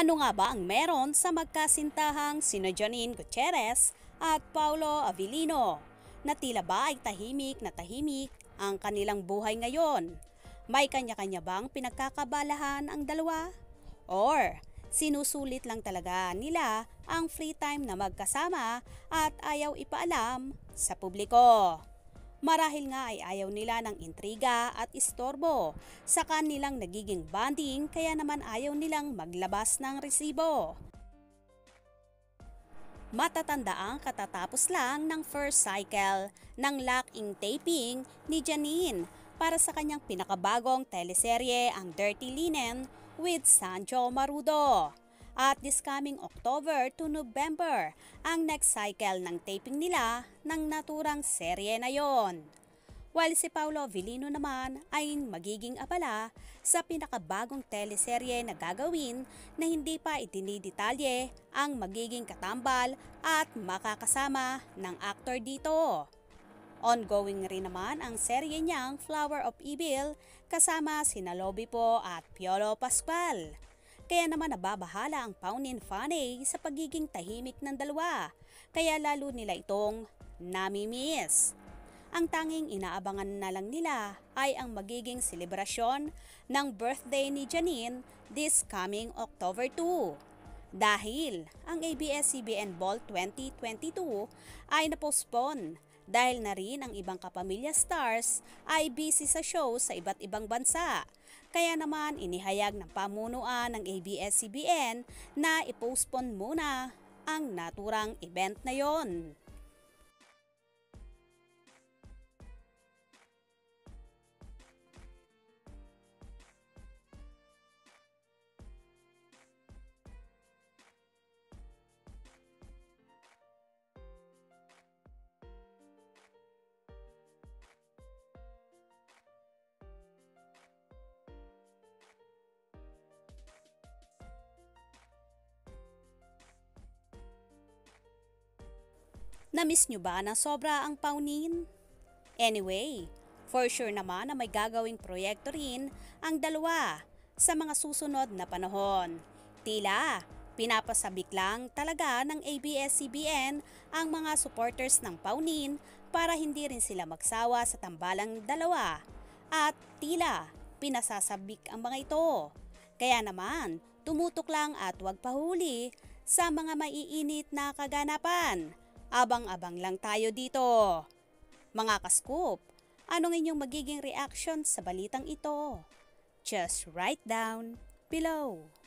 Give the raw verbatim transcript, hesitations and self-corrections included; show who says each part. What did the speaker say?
Speaker 1: Ano nga ba ang meron sa magkasintahang sina Janine Gutierrez at Paulo Avellino na tila ba ay tahimik na tahimik ang kanilang buhay ngayon? May kanya-kanya bang pinagkakabalahan ang dalawa? Or sinusulit lang talaga nila ang free time na magkasama at ayaw ipaalam sa publiko? Marahil nga ay ayaw nila ng intriga at istorbo sa kanilang nagiging bonding, kaya naman ayaw nilang maglabas ng resibo. Matatandaang katatapos lang ng first cycle ng lock-in taping ni Janine para sa kanyang pinakabagong teleserye, ang Dirty Linen with Sanjo Marudo. At this coming October to November ang next cycle ng taping nila ng naturang serye na yon. While si Paulo Avellino naman ay magiging abala sa pinakabagong teleserye na gagawin na hindi pa itinidetalye ang magiging katambal at makakasama ng aktor dito. Ongoing rin naman ang serye niyang Flower of Evil kasama sina Lobby po at Piolo Pascual. Kaya naman nababahala ang Paunin Fanny sa pagiging tahimik ng dalawa, kaya lalo nila itong nami-miss. Ang tanging inaabangan na lang nila ay ang magiging selebrasyon ng birthday ni Janine this coming October two. Dahil ang A B S C B N Ball twenty twenty-two ay na-postpone dahil na rin ang ibang kapamilya stars ay busy sa show sa iba't ibang bansa. Kaya naman inihayag ng pamunuan ng A B S C B N na i-postpone muna ang naturang event na yon. Na-miss nyo ba na sobra ang Paunin? Anyway, for sure naman na may gagawing proyekto rin ang dalawa sa mga susunod na panahon. Tila, pinapasabik lang talaga ng A B S C B N ang mga supporters ng Paunin para hindi rin sila magsawa sa tambalang dalawa. At tila, pinasasabik ang mga ito. Kaya naman, tumutok lang at huwag pahuli sa mga maiinit na kaganapan. Abang-abang lang tayo dito. Mga ka-scoop, anong inyong magiging reaction sa balitang ito? Just write down below.